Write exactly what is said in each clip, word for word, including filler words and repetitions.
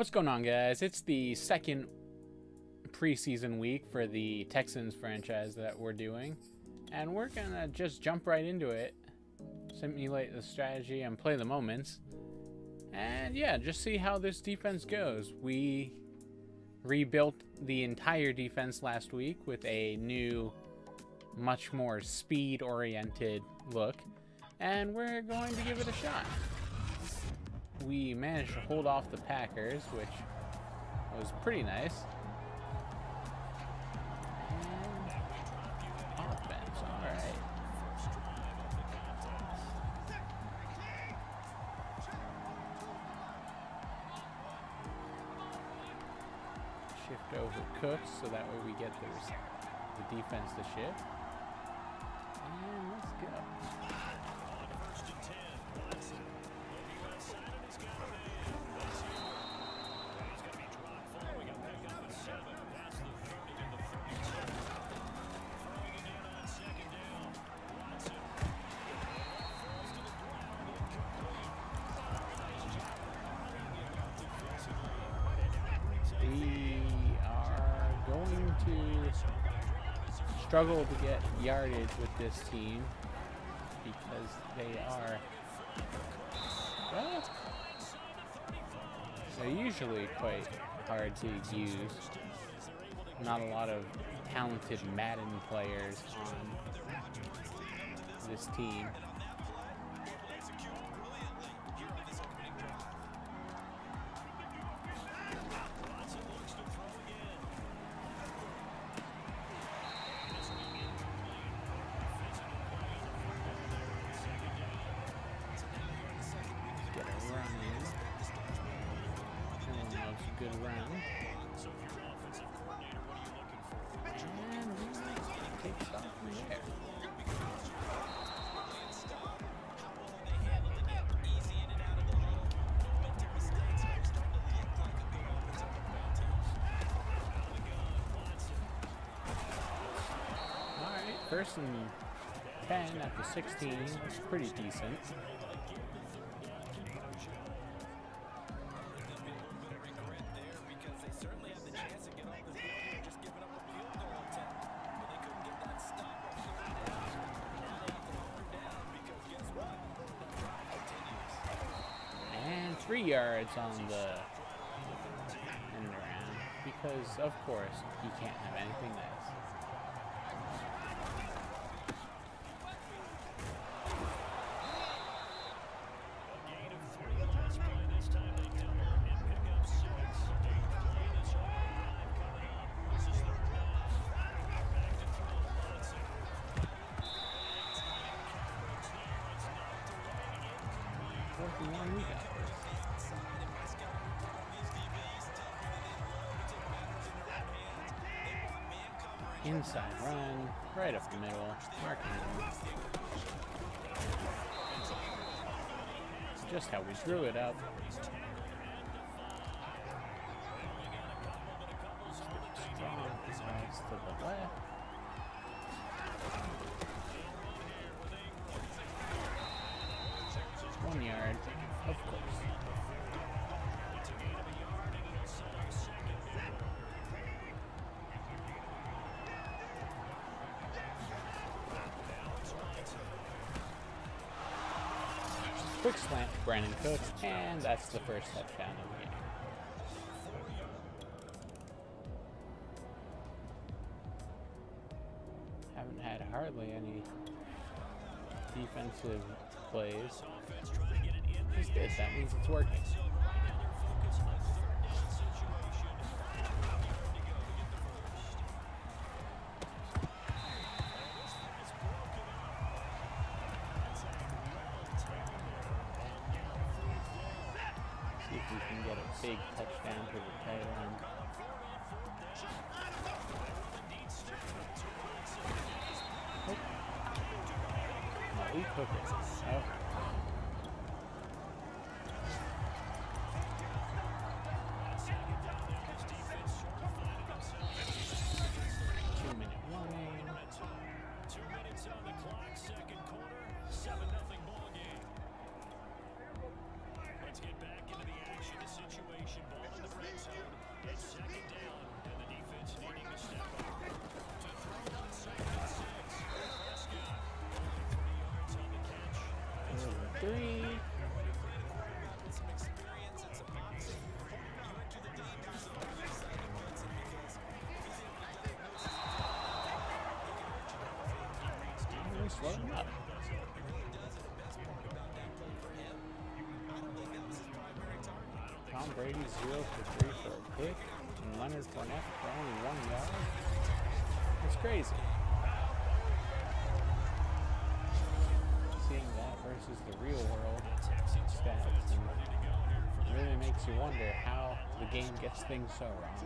What's going on, guys? It's the second preseason week for the Texans franchise that we're doing, and we're gonna just jump right into it, simulate the strategy and play the moments, and yeah, just see how this defense goes. We rebuilt the entire defense last week with a new, much more speed-oriented look, and we're going to give it a shot. We managed to hold off the Packers, which was pretty nice. And offense, alright. Shift over Cooks so that way we get the, the defense to shift. And let's go. Struggle to get yardage with this team because they are, well, they're usually quite hard to use. Not a lot of talented Madden players on this team. Good round. And takes off from there. Alright, first and ten after sixteen. It's pretty decent. Three yards on the end around because, of course, you can't have anything nice. Fourth and one, we got this. Inside run, right up the middle, marking him. Just how we drew it up. Strong sides to the left. One yard, of course. Quick slant to Brandon Cooks, and that's the first touchdown of the game. Haven't had hardly any defensive plays. It's good, that means it's working. See if we can get a big touchdown to the tight end. Oh. No, we took it. Oh. Two minute warning. Two minutes on the clock, second quarter, seven nothing ball game. Let's get back into the action, the situation. Ball in the three. Really slow him up. Tom Brady zero for three for a pick, and Leonard Fournette for only one yard. It's crazy. Seeing that versus the real world stats, and it really makes you wonder how the game gets things so wrong.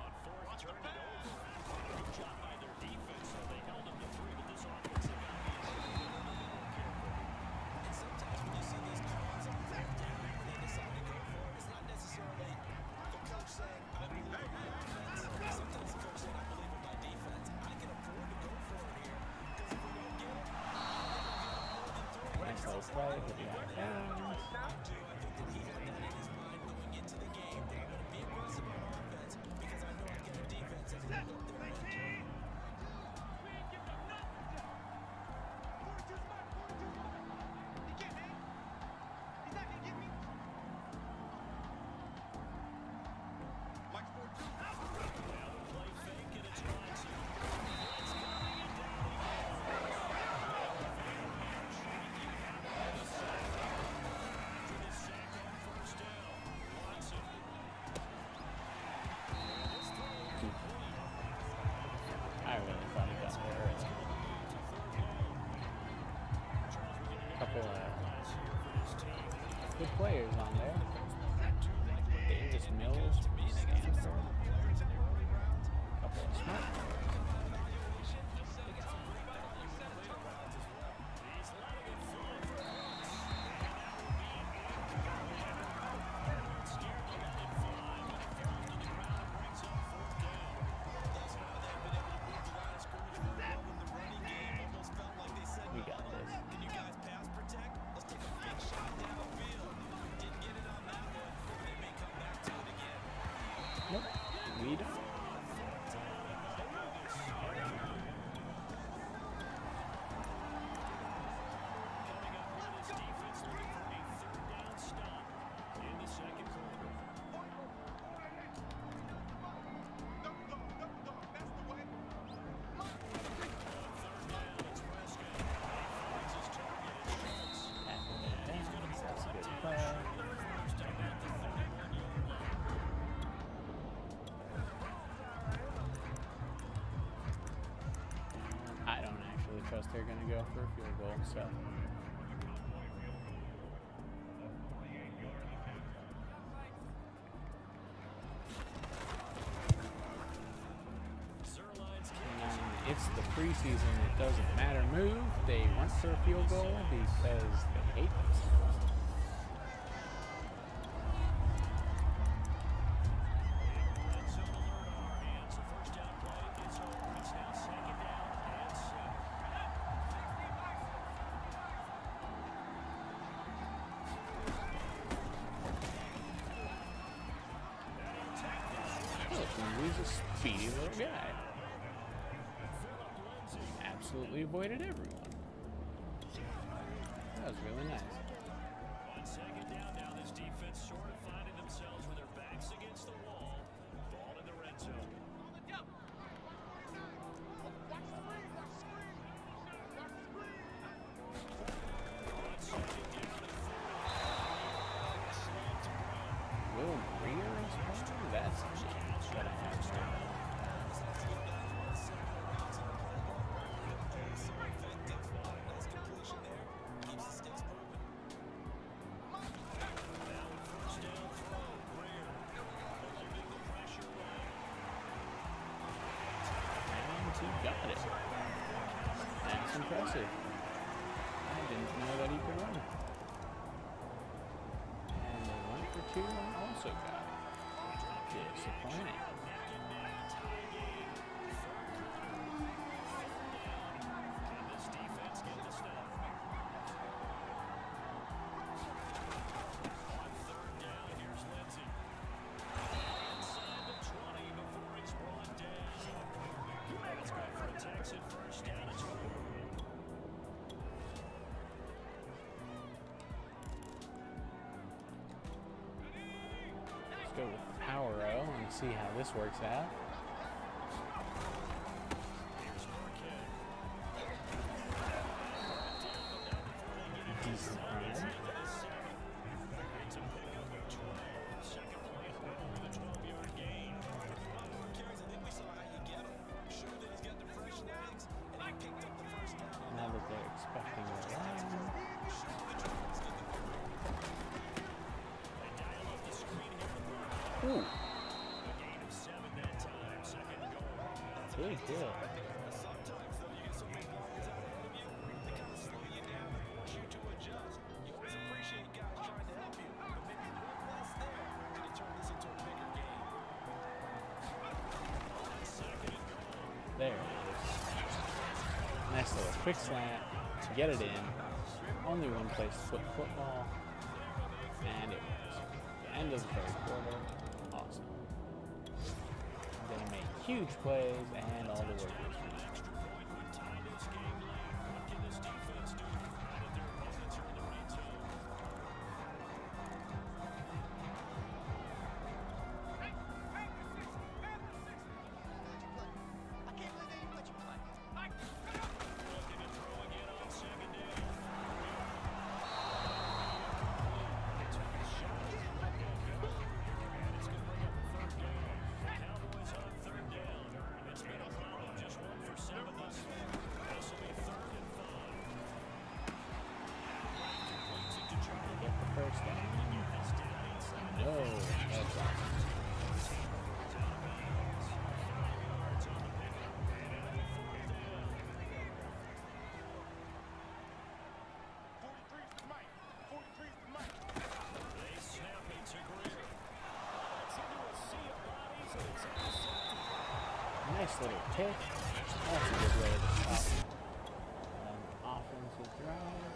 Nice play, but yeah, downs. I really thought he got there. A couple of good players on there. Davis Mills from Stanford. A couple of smart players. We got this. Nope, we don't. I don't actually trust they're going to go for a field goal, so. And it's the preseason, it doesn't matter move. They went for a field goal because they hate themselves. He's a speedy little guy. Absolutely avoided everyone. That was really nice. On second down now, this defense sort of finding themselves with their backs against the wall. Ball in the red zone. Will Greer is playing? That's what I have to say. And he got it. That's impressive. I didn't know that he could run. And they went for two and also got it. Disappointing. go with the power row and see how this works out. Decent run. Now that they're expecting a run. Ooh. Big deal. There it is. Nice little quick slant to get it in. Only one place to put the football. And it was the end of the third quarter. Awesome. They make huge plays and all the work is finished. No, that's awesome. Nice little pick. That's a good way to stop an offensive drive.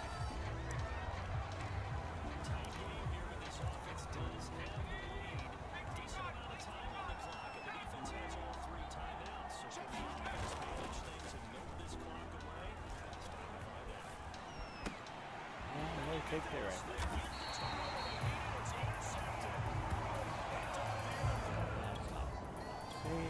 Take care right now. That's not see.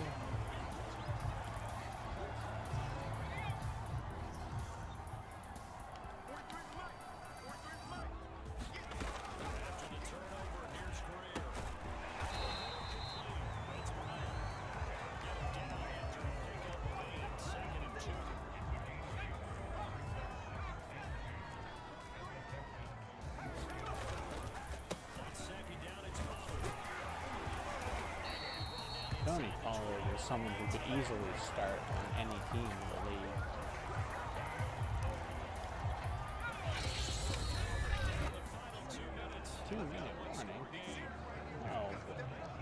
Tony Pollard is someone who could easily start on any team in the league. Two minute warning. Oh, boy.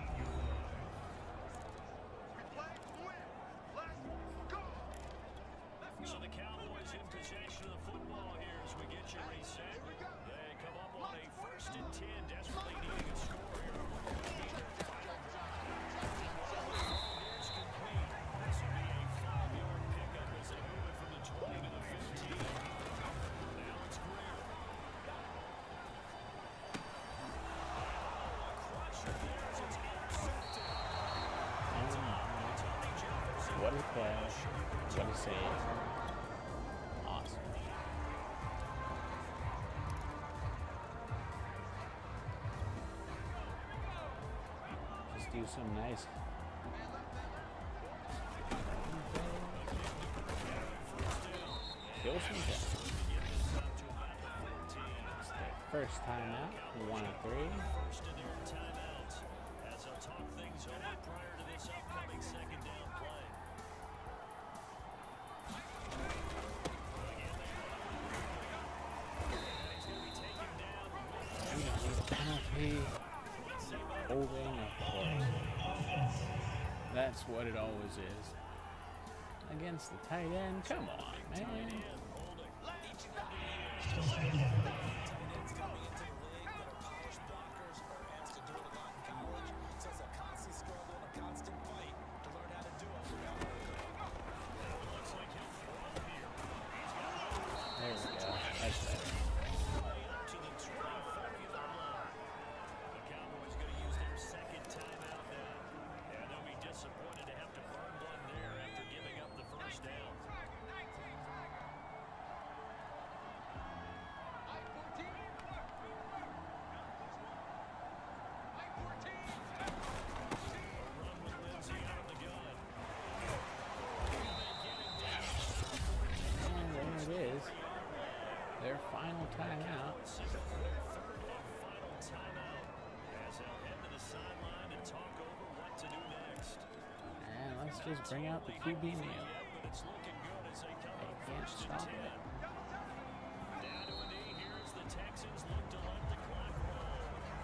So the Cowboys in possession of the football here as we get you reset. They come up on a first and ten, desperately needing a score here. What a play. What a save. Awesome. Just do some nice. Kill some time. It's their first time out. One of three. First of their timeouts as they'll talk things over prior to this upcoming second down play. Penalty, holding, of course. That's what it always is. Against the tight end, come on, man. There we go. That's better. The Cowboys going to use their second just bring out the Q B meal. But it's looking good as they come They up can't first stop and ten. it. Down to a knee here as the Texans look to let the clock roll.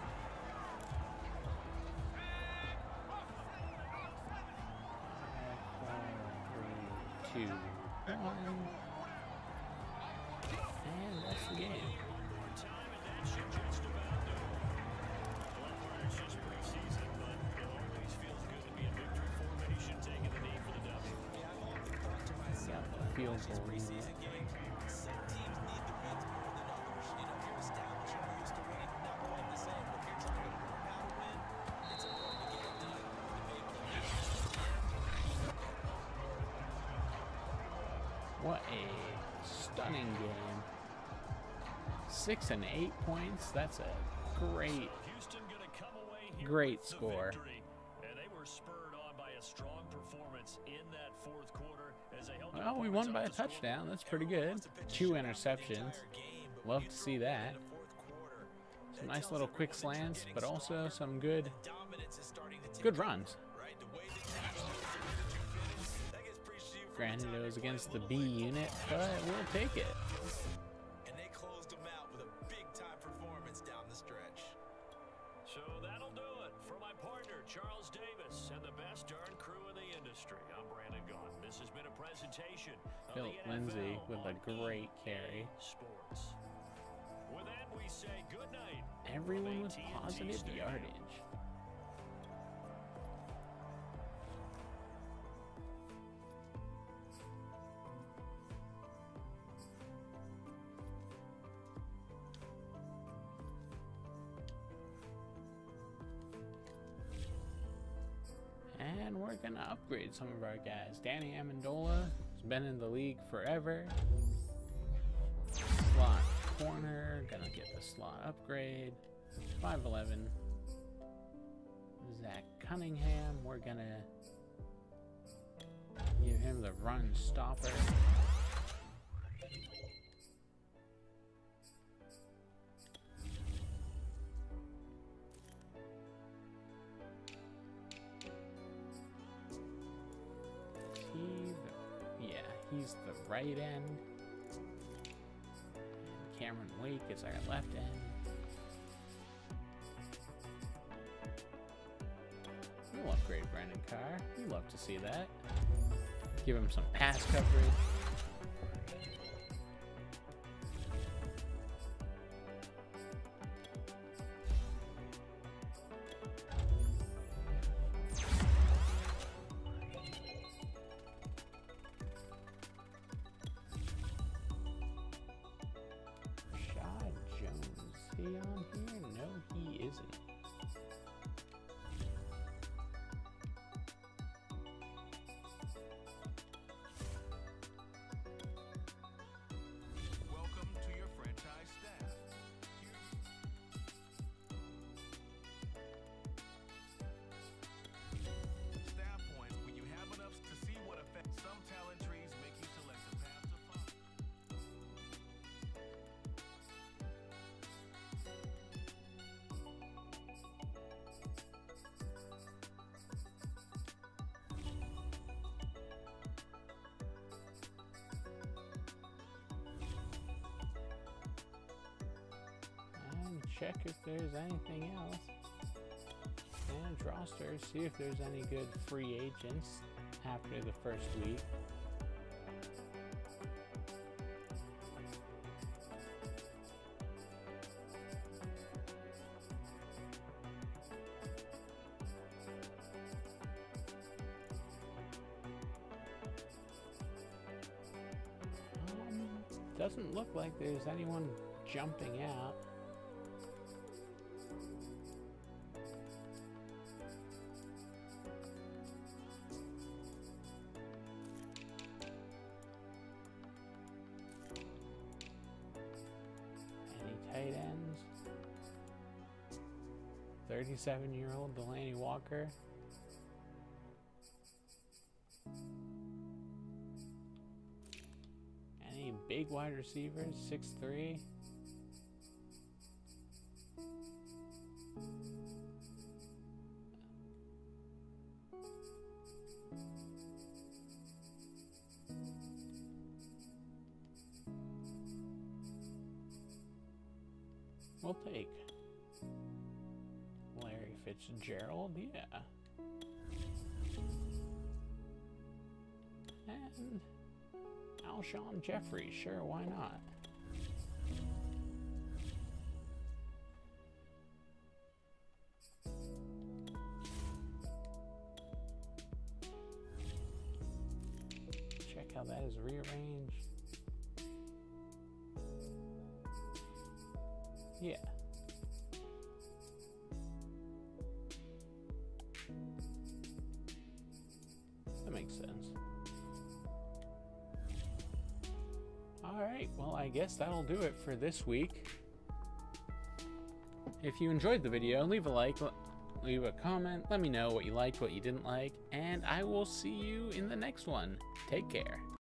Five, four, three, two, one. And that's the game. One more time, and that should just about do it. Well, it's just preseason, but it always feels good to be in victory formation, taking the knee for the W. Yeah, I've often thought to myself, Got the field this goal. preseason game, some teams need the wins more than others. You know, you're established, you're used to winning, not quite the same, but if you're trying to learn how to win, it's important to get it done the big way. What a stunning game. Six and eight points. That's a great, Houston gonna come away here great with the score. victory, and they were spurred on by a strong performance in that fourth quarter as they held Well, we their won opponents by a up to score. touchdown. That's pretty good. Two interceptions. Love to see that. Some nice little quick slants, but also some good, good runs. Granted, it was against the B unit, but we'll take it. And they closed them out with a big-time performance down the stretch. So that'll do it for my partner, Charles Davis, and the best darn crew in the industry. I'm Brandon Gaughan. This has been a presentation of Philip the N F L Lindsay with a on great E A carry. Sports. With that, we say good night. Everyone with from A T and T positive Stadium. yardage. And we're going to upgrade some of our guys. Danny Amendola has been in the league forever. Slot corner, gonna get the slot upgrade. five eleven. Zach Cunningham, we're gonna give him the run stopper. He the, yeah, he's the right end. Cameron Wake is our left end. We'll upgrade Brandon Carr. We love to see that. Give him some pass coverage. He on here? No, he isn't. Welcome to your franchise staff. Staff points when you have enough to see what effect some talent trees make you select a path to follow. And check if there's anything else. And roster, see if there's any good free agents after the first week. Um, doesn't look like there's anyone jumping out. Any tight ends? thirty-seven-year-old Delaney Walker. Any big wide receivers? six three. We'll take Larry Fitzgerald, yeah. And Alshon Jeffrey, sure, why not? Check how that is rearranged. Yeah. That makes sense. Alright, well, I guess that'll do it for this week. If you enjoyed the video, leave a like, leave a comment, let me know what you liked, what you didn't like, and I will see you in the next one. Take care.